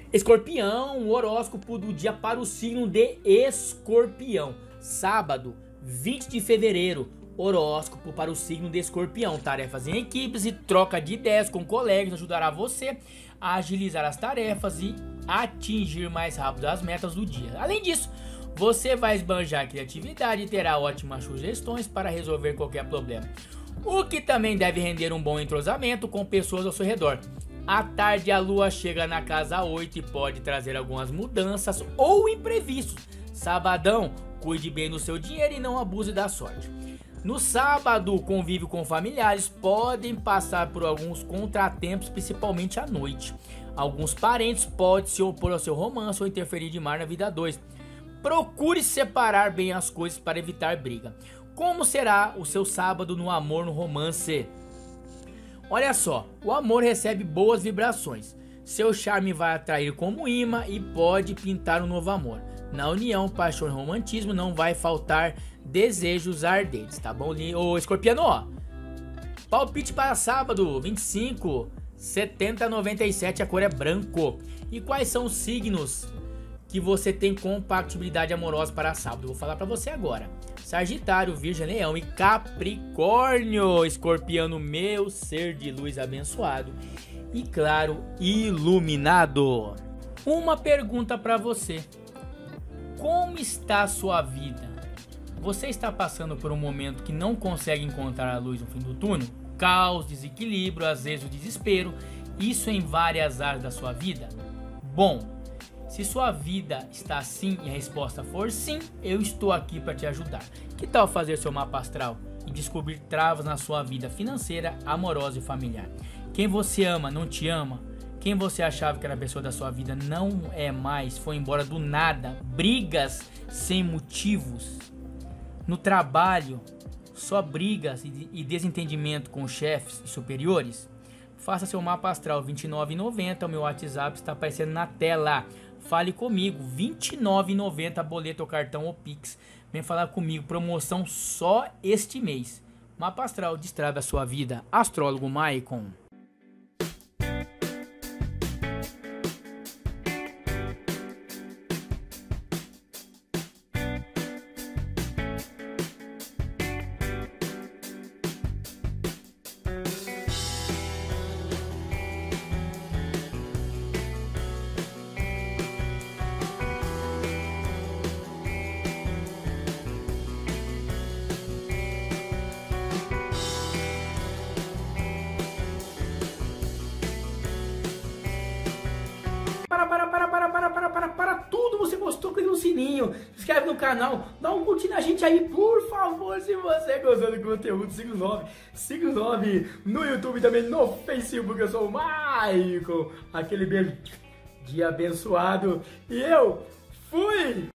Escorpião, o horóscopo do dia para o signo de Escorpião. Sábado, 20 de fevereiro, horóscopo para o signo de Escorpião. Tarefas em equipes e troca de ideias com colegas ajudará você a agilizar as tarefas e atingir mais rápido as metas do dia. Além disso, você vai esbanjar a criatividade e terá ótimas sugestões para resolver qualquer problema. O que também deve render um bom entrosamento com pessoas ao seu redor. À tarde a lua chega na casa 8 e pode trazer algumas mudanças ou imprevistos. Sabadão, cuide bem do seu dinheiro e não abuse da sorte. No sábado, o convívio com familiares podem passar por alguns contratempos, principalmente à noite. Alguns parentes podem se opor ao seu romance ou interferir demais na vida a dois. Procure separar bem as coisas para evitar briga. Como será o seu sábado no amor, no romance? Olha só, o amor recebe boas vibrações. Seu charme vai atrair como imã e pode pintar um novo amor. Na união, paixão e romantismo não vai faltar desejos ardentes, tá bom? Ô Escorpiano, ó, palpite para sábado, 25, 70, 97, a cor é branco. E quais são os signos que você tem compatibilidade amorosa para sábado? Vou falar para você agora. Sagitário, Virgem, Leão e Capricórnio. Escorpiano, meu ser de luz abençoado e claro, iluminado. Uma pergunta para você. Como está a sua vida? Você está passando por um momento que não consegue encontrar a luz no fim do túnel? Caos, desequilíbrio, às vezes o desespero. Isso em várias áreas da sua vida? Bom, se sua vida está assim e a resposta for sim, eu estou aqui para te ajudar. Que tal fazer seu mapa astral e descobrir travas na sua vida financeira, amorosa e familiar? Quem você ama não te ama? Quem você achava que era a pessoa da sua vida não é mais, foi embora do nada? Brigas sem motivos? No trabalho, só brigas e desentendimento com chefes e superiores? Faça seu mapa astral, R$ 29,90, o meu WhatsApp está aparecendo na tela. Fale comigo, R$ 29,90, boleto ou cartão ou Pix. Vem falar comigo, promoção só este mês. Mapa astral, destrave a sua vida. Astrólogo Maicon. Para tudo, você gostou, clica no sininho, se inscreve no canal, dá um curtir na gente aí, por favor, se você gostou do conteúdo, siga o 9 no YouTube e também no Facebook, eu sou o Maicon, aquele beijo de abençoado, e eu fui!